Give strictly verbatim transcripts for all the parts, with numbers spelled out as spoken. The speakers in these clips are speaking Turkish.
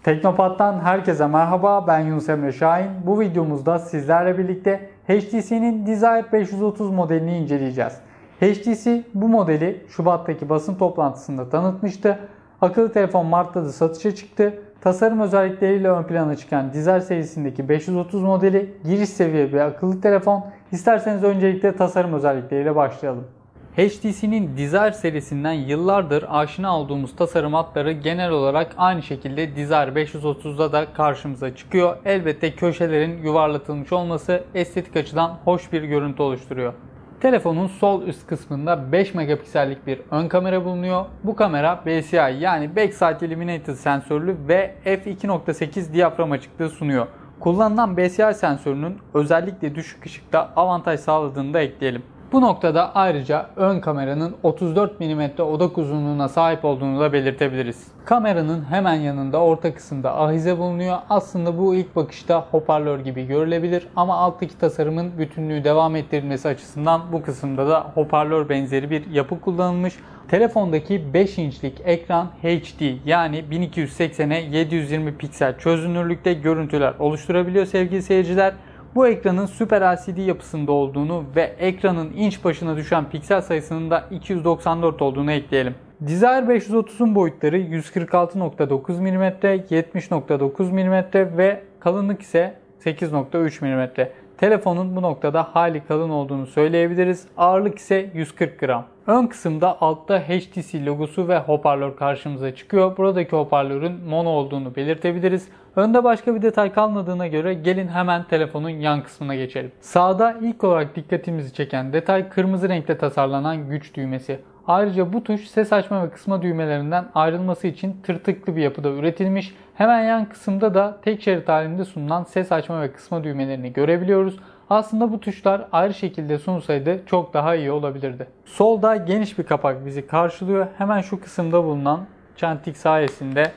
Teknopat'tan herkese merhaba, ben Yunus Emre Şahin. Bu videomuzda sizlerle birlikte H T C'nin Desire beş yüz otuz modelini inceleyeceğiz. H T C bu modeli Şubat'taki basın toplantısında tanıtmıştı. Akıllı telefon Mart'ta da satışa çıktı. Tasarım özellikleriyle ön plana çıkan Desire serisindeki beş yüz otuz modeli giriş seviye bir akıllı telefon. İsterseniz öncelikle tasarım özellikleriyle başlayalım. H T C'nin Desire serisinden yıllardır aşina olduğumuz tasarım hatları genel olarak aynı şekilde Desire beş yüz otuzda da karşımıza çıkıyor. Elbette köşelerin yuvarlatılmış olması estetik açıdan hoş bir görüntü oluşturuyor. Telefonun sol üst kısmında beş megapiksellik bir ön kamera bulunuyor. Bu kamera B C I yani Backside Illuminated sensörlü ve f iki nokta sekiz diyafram açıklığı sunuyor. Kullanılan B C I sensörünün özellikle düşük ışıkta avantaj sağladığını da ekleyelim. Bu noktada ayrıca ön kameranın otuz dört milimetre odak uzunluğuna sahip olduğunu da belirtebiliriz. Kameranın hemen yanında orta kısımda ahize bulunuyor. Aslında bu ilk bakışta hoparlör gibi görülebilir ama alttaki tasarımın bütünlüğü devam ettirilmesi açısından bu kısımda da hoparlör benzeri bir yapı kullanılmış. Telefondaki beş inçlik ekran H D yani bin iki yüz seksene yedi yüz yirmi piksel çözünürlükte görüntüler oluşturabiliyor sevgili seyirciler. Bu ekranın Super L C D yapısında olduğunu ve ekranın inç başına düşen piksel sayısının da iki yüz doksan dört olduğunu ekleyelim. Desire beş yüz otuzun boyutları yüz kırk altı nokta dokuz milimetre, yetmiş nokta dokuz milimetre ve kalınlık ise sekiz nokta üç milimetre. Telefonun bu noktada hali kalın olduğunu söyleyebiliriz. Ağırlık ise yüz kırk gram. Ön kısımda altta H T C logosu ve hoparlör karşımıza çıkıyor. Buradaki hoparlörün mono olduğunu belirtebiliriz. Önde başka bir detay kalmadığına göre gelin hemen telefonun yan kısmına geçelim. Sağda ilk olarak dikkatimizi çeken detay kırmızı renkte tasarlanan güç düğmesi. Ayrıca bu tuş ses açma ve kısma düğmelerinden ayrılması için tırtıklı bir yapıda üretilmiş. Hemen yan kısımda da tek şerit halinde sunulan ses açma ve kısma düğmelerini görebiliyoruz. Aslında bu tuşlar ayrı şekilde sunulsaydı çok daha iyi olabilirdi. Solda geniş bir kapak bizi karşılıyor. Hemen şu kısımda bulunan çentik sayesinde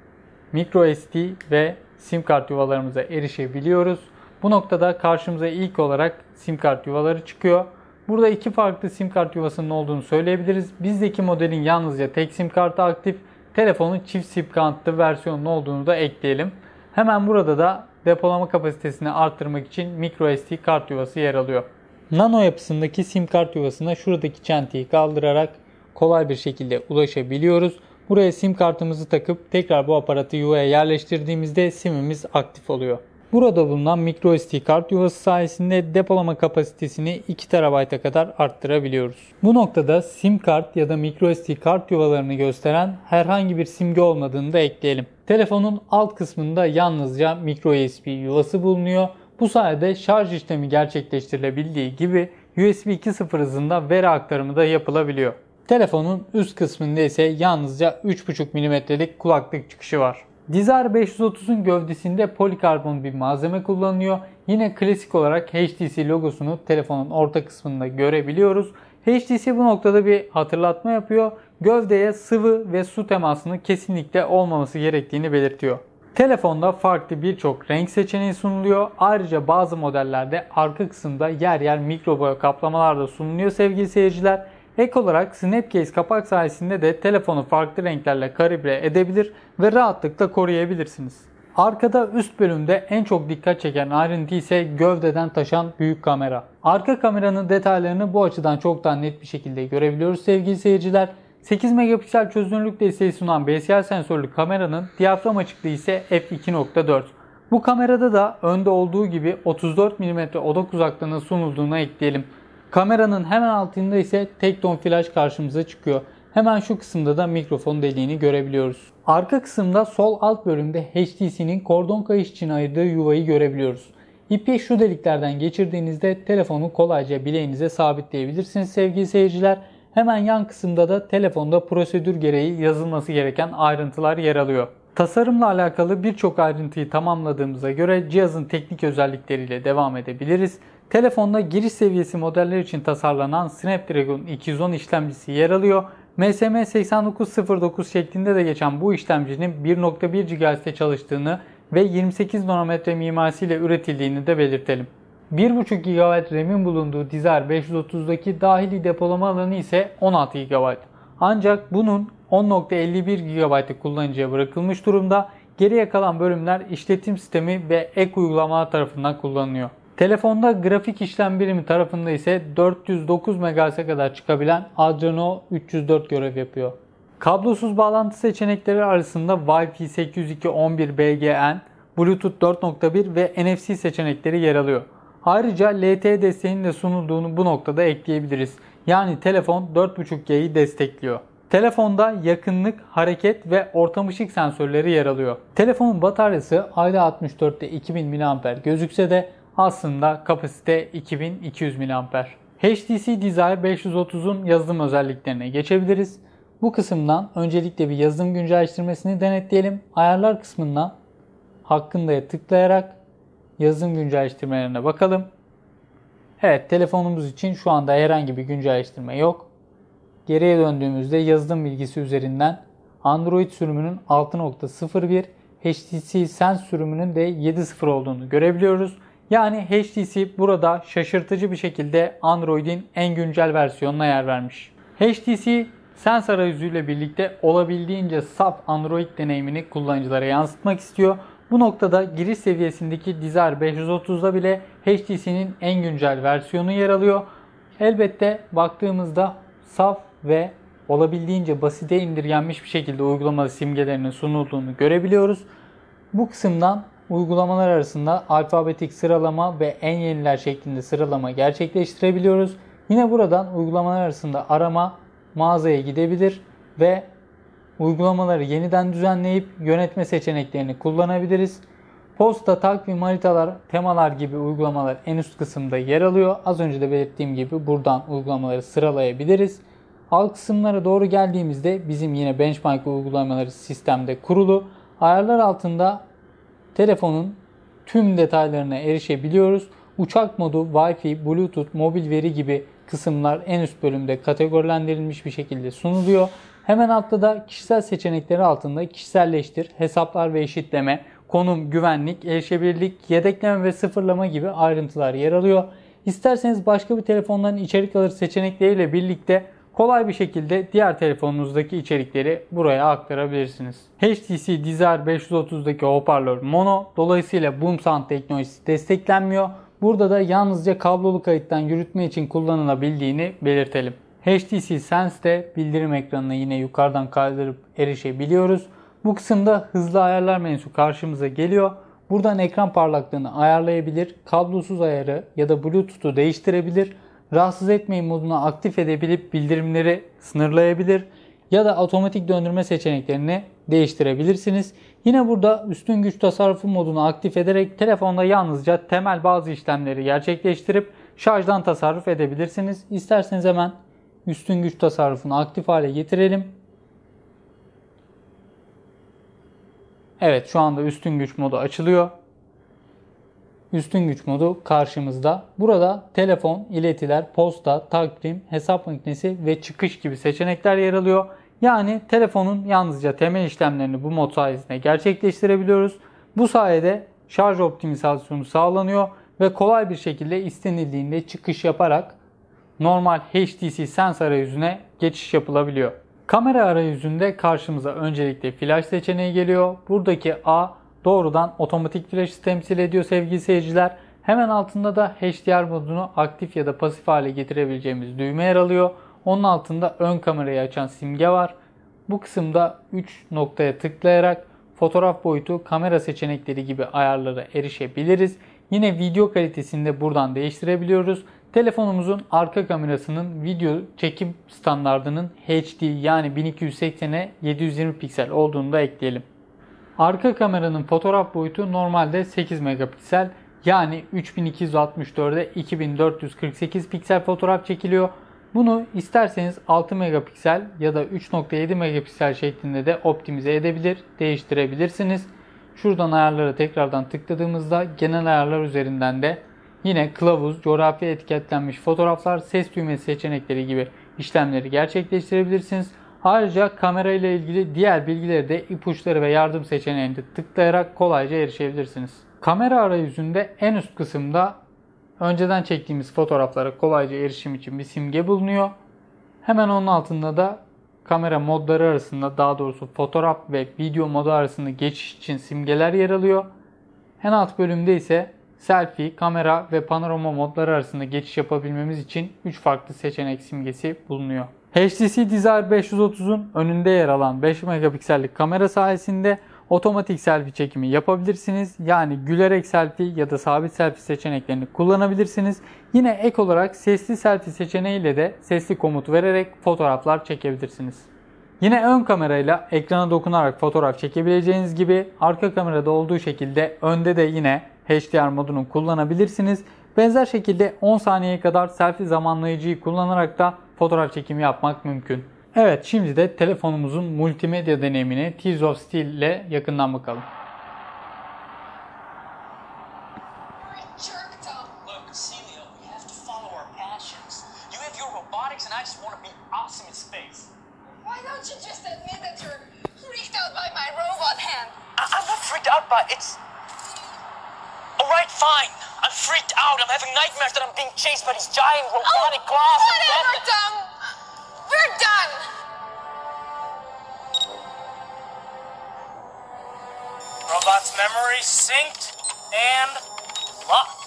microSD ve sim kart yuvalarımıza erişebiliyoruz. Bu noktada karşımıza ilk olarak sim kart yuvaları çıkıyor. Burada iki farklı sim kart yuvasının olduğunu söyleyebiliriz. Bizdeki modelin yalnızca tek sim kartı aktif. Telefonun çift sim kartlı versiyonun olduğunu da ekleyelim. Hemen burada da depolama kapasitesini arttırmak için microSD kart yuvası yer alıyor. Nano yapısındaki sim kart yuvasına şuradaki çentiyi kaldırarak kolay bir şekilde ulaşabiliyoruz. Buraya sim kartımızı takıp tekrar bu aparatı yuvaya yerleştirdiğimizde simimiz aktif oluyor. Burada bulunan microSD kart yuvası sayesinde depolama kapasitesini iki terabayta kadar arttırabiliyoruz. Bu noktada sim kart ya da microSD kart yuvalarını gösteren herhangi bir simge olmadığını da ekleyelim. Telefonun alt kısmında yalnızca microUSB yuvası bulunuyor. Bu sayede şarj işlemi gerçekleştirilebildiği gibi U S B iki nokta sıfır hızında veri aktarımı da yapılabiliyor. Telefonun üst kısmında ise yalnızca üç buçuk milimetrelik kulaklık çıkışı var. Desire beş yüz otuzun gövdesinde polikarbon bir malzeme kullanılıyor. Yine klasik olarak H T C logosunu telefonun orta kısmında görebiliyoruz. H T C bu noktada bir hatırlatma yapıyor. Gövdeye sıvı ve su temasının kesinlikle olmaması gerektiğini belirtiyor. Telefonda farklı birçok renk seçeneği sunuluyor. Ayrıca bazı modellerde arka kısımda yer yer mikro boya kaplamalar da sunuluyor sevgili seyirciler. Ek olarak Snapcase kapak sayesinde de telefonu farklı renklerle kalibre edebilir ve rahatlıkla koruyabilirsiniz. Arkada üst bölümde en çok dikkat çeken ayrıntı ise gövdeden taşan büyük kamera. Arka kameranın detaylarını bu açıdan çok daha net bir şekilde görebiliyoruz sevgili seyirciler. sekiz megapiksel çözünürlük desteği sunan B C I sensörlü kameranın diyafram açıklığı ise f iki nokta dört. Bu kamerada da önde olduğu gibi otuz dört milimetre odak uzaklığına sunulduğuna ekleyelim. Kameranın hemen altında ise tek ton flash karşımıza çıkıyor. Hemen şu kısımda da mikrofon deliğini görebiliyoruz. Arka kısımda sol alt bölümde H T C'nin kordon kayış için ayırdığı yuvayı görebiliyoruz. İpi şu deliklerden geçirdiğinizde telefonu kolayca bileğinize sabitleyebilirsiniz sevgili seyirciler. Hemen yan kısımda da telefonda prosedür gereği yazılması gereken ayrıntılar yer alıyor. Tasarımla alakalı birçok ayrıntıyı tamamladığımıza göre cihazın teknik özellikleriyle devam edebiliriz. Telefonda giriş seviyesi modeller için tasarlanan Snapdragon iki yüz on işlemcisi yer alıyor. M S M seksen dokuz sıfır dokuz şeklinde de geçen bu işlemcinin bir nokta bir gigahertz'te çalıştığını ve yirmi sekiz nanometre mimarisiyle üretildiğini de belirtelim. bir buçuk gigabayt RAM'in bulunduğu Desire beş yüz otuzdaki dahili depolama alanı ise on altı gigabayt. Ancak bunun on nokta elli bir gigabayt'ı kullanıcıya bırakılmış durumda. Geriye kalan bölümler işletim sistemi ve ek uygulamalar tarafından kullanılıyor. Telefonda grafik işlem birimi tarafında ise dört yüz dokuz megahertz'e kadar çıkabilen Adreno üç yüz dört görev yapıyor. Kablosuz bağlantı seçenekleri arasında Wi-Fi sekiz yüz iki nokta on bir B G N, Bluetooth dört nokta bir ve N F C seçenekleri yer alıyor. Ayrıca L T E desteğinin de sunulduğunu bu noktada ekleyebiliriz. Yani telefon dört buçuk G'yi destekliyor. Telefonda yakınlık, hareket ve ortam ışık sensörleri yer alıyor. Telefonun bataryası ayda altmış dörtte iki bin miliamper gözükse de aslında kapasite iki bin iki yüz miliamper. H T C Desire beş yüz otuzun yazılım özelliklerine geçebiliriz. Bu kısımdan öncelikle bir yazılım güncelleştirmesini denetleyelim. Ayarlar kısmından hakkında'ya tıklayarak yazılım güncelleştirmelerine bakalım. Evet, telefonumuz için şu anda herhangi bir güncelleştirme yok. Geriye döndüğümüzde yazılım bilgisi üzerinden Android sürümünün altı nokta sıfır bir, H T C Sense sürümünün de yedi nokta sıfır olduğunu görebiliyoruz. Yani H T C burada şaşırtıcı bir şekilde Android'in en güncel versiyonuna yer vermiş. H T C Sense arayüzüyle birlikte olabildiğince saf Android deneyimini kullanıcılara yansıtmak istiyor. Bu noktada giriş seviyesindeki Desire beş yüz otuzda bile H T C'nin en güncel versiyonu yer alıyor. Elbette baktığımızda saf ve olabildiğince basite indirgenmiş bir şekilde uygulama simgelerinin sunulduğunu görebiliyoruz. Bu kısımdan uygulamalar arasında alfabetik sıralama ve en yeniler şeklinde sıralama gerçekleştirebiliyoruz. Yine buradan uygulamalar arasında arama, mağazaya gidebilir ve uygulamaları yeniden düzenleyip yönetme seçeneklerini kullanabiliriz. Posta, takvim, haritalar, temalar gibi uygulamalar en üst kısımda yer alıyor. Az önce de belirttiğim gibi buradan uygulamaları sıralayabiliriz. Alt kısımlara doğru geldiğimizde bizim yine benchmark uygulamaları sistemde kurulu. Ayarlar altında telefonun tüm detaylarına erişebiliyoruz. Uçak modu, Wi-Fi, Bluetooth, mobil veri gibi kısımlar en üst bölümde kategorilendirilmiş bir şekilde sunuluyor. Hemen altta da kişisel seçenekleri altında kişiselleştir, hesaplar ve eşitleme, konum, güvenlik, erişebilirlik, yedekleme ve sıfırlama gibi ayrıntılar yer alıyor. İsterseniz başka bir telefondan içerik alır seçenekleriyle birlikte kolay bir şekilde diğer telefonunuzdaki içerikleri buraya aktarabilirsiniz. H T C Desire beş yüz otuzdaki hoparlör mono, dolayısıyla Boom Sound teknolojisi desteklenmiyor. Burada da yalnızca kablolu kayıttan yürütme için kullanılabildiğini belirtelim. H T C Sense'de bildirim ekranına yine yukarıdan kaydırıp erişebiliyoruz. Bu kısımda hızlı ayarlar menüsü karşımıza geliyor. Buradan ekran parlaklığını ayarlayabilir, kablosuz ayarı ya da Bluetooth'u değiştirebilir, rahatsız etmeyin modunu aktif edebilip bildirimleri sınırlayabilir ya da otomatik döndürme seçeneklerini değiştirebilirsiniz. Yine burada üstün güç tasarrufu modunu aktif ederek telefonda yalnızca temel bazı işlemleri gerçekleştirip şarjdan tasarruf edebilirsiniz. İsterseniz hemen üstün güç tasarrufunu aktif hale getirelim. Evet, şu anda üstün güç modu açılıyor. Üstün güç modu karşımızda. Burada telefon, iletiler, posta, takvim, hesap makinesi ve çıkış gibi seçenekler yer alıyor. Yani telefonun yalnızca temel işlemlerini bu mod sayesinde gerçekleştirebiliyoruz. Bu sayede şarj optimizasyonu sağlanıyor ve kolay bir şekilde istenildiğinde çıkış yaparak normal H T C Sense arayüzüne geçiş yapılabiliyor. Kamera arayüzünde karşımıza öncelikle flash seçeneği geliyor. Buradaki A doğrudan otomatik flash'ı temsil ediyor sevgili seyirciler. Hemen altında da H D R modunu aktif ya da pasif hale getirebileceğimiz düğme yer alıyor. Onun altında ön kamerayı açan simge var. Bu kısımda üç noktaya tıklayarak fotoğraf boyutu, kamera seçenekleri gibi ayarlara erişebiliriz. Yine video kalitesini de buradan değiştirebiliyoruz. Telefonumuzun arka kamerasının video çekim standardının H D yani bin iki yüz seksene yedi yüz yirmi piksel olduğunu da ekleyelim. Arka kameranın fotoğraf boyutu normalde sekiz megapiksel yani üç bin iki yüz altmış dört'e iki bin dört yüz kırk sekiz piksel fotoğraf çekiliyor. Bunu isterseniz altı megapiksel ya da üç nokta yedi megapiksel şeklinde de optimize edebilir, değiştirebilirsiniz. Şuradan ayarlara tekrardan tıkladığımızda genel ayarlar üzerinden de yine kılavuz, coğrafi etiketlenmiş fotoğraflar, ses düğmesi seçenekleri gibi işlemleri gerçekleştirebilirsiniz. Ayrıca kamera ile ilgili diğer bilgileri de ipuçları ve yardım seçeneğinde tıklayarak kolayca erişebilirsiniz. Kamera arayüzünde en üst kısımda önceden çektiğimiz fotoğraflara kolayca erişim için bir simge bulunuyor. Hemen onun altında da kamera modları arasında, daha doğrusu fotoğraf ve video modu arasında geçiş için simgeler yer alıyor. En alt bölümde ise selfie, kamera ve panorama modları arasında geçiş yapabilmemiz için üç farklı seçenek simgesi bulunuyor. H T C Desire beş yüz otuzun önünde yer alan beş megapiksellik kamera sayesinde otomatik selfie çekimi yapabilirsiniz. Yani gülerek selfie ya da sabit selfie seçeneklerini kullanabilirsiniz. Yine ek olarak sesli selfie seçeneğiyle de sesli komut vererek fotoğraflar çekebilirsiniz. Yine ön kamerayla ekrana dokunarak fotoğraf çekebileceğiniz gibi arka kamerada olduğu şekilde önde de yine H D R modunu kullanabilirsiniz. Benzer şekilde on saniyeye kadar selfie zamanlayıcıyı kullanarak da fotoğraf çekimi yapmak mümkün. Evet, şimdi de telefonumuzun multimedya deneyimine Tears of Steel ile yakından bakalım. Alright, fine. I'm freaked out. I'm having nightmares that I'm being chased by these giant robotic oh, claws. Whatever, Tom. We're done. Robot's memory synced and locked.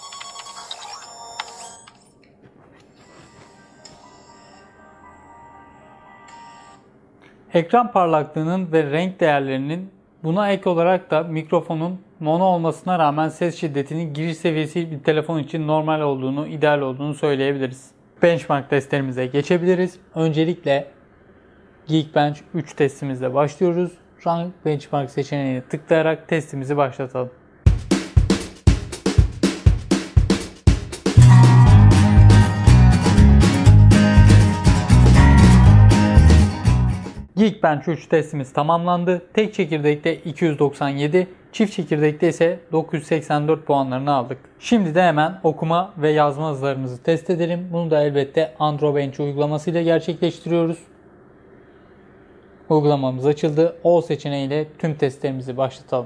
Ekran parlaklığının ve renk değerlerinin, buna ek olarak da mikrofonun mono olmasına rağmen ses şiddetinin giriş seviyesi bir telefon için normal olduğunu, ideal olduğunu söyleyebiliriz. Benchmark testlerimize geçebiliriz. Öncelikle Geekbench üç testimizle başlıyoruz. Run Benchmark seçeneğine tıklayarak testimizi başlatalım. Geekbench üç testimiz tamamlandı. Tek çekirdekte iki yüz doksan yedi, çift çekirdekte ise dokuz yüz seksen dört puanlarını aldık. Şimdi de hemen okuma ve yazma hızlarımızı test edelim. Bunu da elbette Androbench uygulamasıyla gerçekleştiriyoruz. Uygulamamız açıldı. All seçeneğiyle tüm testlerimizi başlatalım.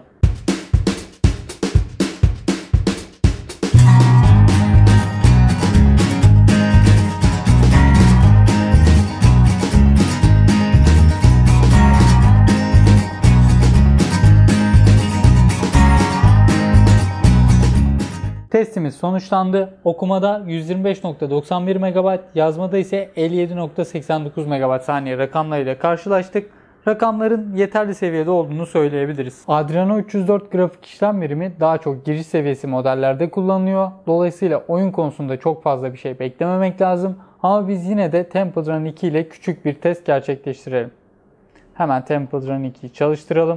Testimiz sonuçlandı. Okumada yüz yirmi beş nokta doksan bir megabayt, yazmada ise elli yedi nokta seksen dokuz megabayt saniye rakamlarıyla karşılaştık. Rakamların yeterli seviyede olduğunu söyleyebiliriz. Adreno üç yüz dört grafik işlem birimi daha çok giriş seviyesi modellerde kullanılıyor. Dolayısıyla oyun konusunda çok fazla bir şey beklememek lazım. Ama biz yine de Temple Run iki ile küçük bir test gerçekleştirelim. Hemen Temple Run ikiyi çalıştıralım.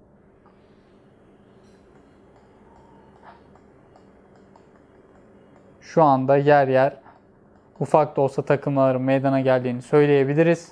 Şu anda yer yer ufak da olsa takılmaların meydana geldiğini söyleyebiliriz.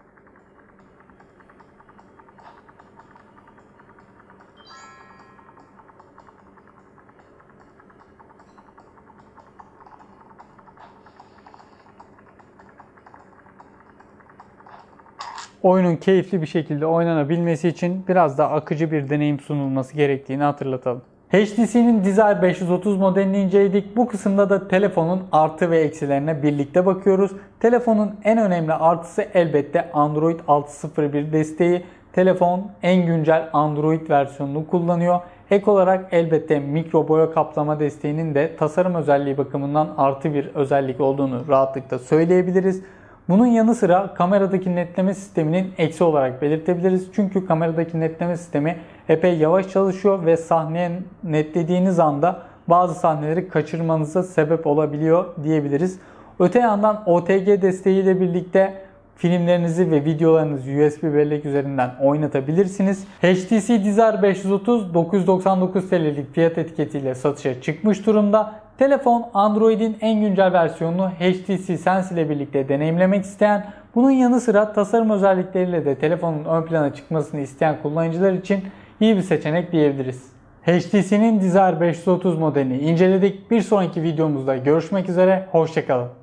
Oyunun keyifli bir şekilde oynanabilmesi için biraz daha akıcı bir deneyim sunulması gerektiğini hatırlatalım. H T C'nin Desire beş yüz otuz modelini inceledik. Bu kısımda da telefonun artı ve eksilerine birlikte bakıyoruz. Telefonun en önemli artısı elbette Android altı nokta sıfır bir desteği. Telefon en güncel Android versiyonunu kullanıyor. Ek olarak elbette mikro boya kaplama desteğinin de tasarım özelliği bakımından artı bir özellik olduğunu rahatlıkla söyleyebiliriz. Bunun yanı sıra kameradaki netleme sisteminin eksi olarak belirtebiliriz. Çünkü kameradaki netleme sistemi epey yavaş çalışıyor ve sahneye netlediğiniz anda bazı sahneleri kaçırmanıza sebep olabiliyor diyebiliriz. Öte yandan O T G desteğiyle birlikte filmlerinizi ve videolarınızı U S B bellek üzerinden oynatabilirsiniz. H T C Desire beş yüz otuz dokuz yüz doksan dokuz T L'lik fiyat etiketiyle satışa çıkmış durumda. Telefon Android'in en güncel versiyonunu H T C Sense ile birlikte deneyimlemek isteyen, bunun yanı sıra tasarım özellikleriyle de telefonun ön plana çıkmasını isteyen kullanıcılar için iyi bir seçenek diyebiliriz. H T C'nin Desire beş yüz otuz modelini inceledik. Bir sonraki videomuzda görüşmek üzere, hoşça kalın.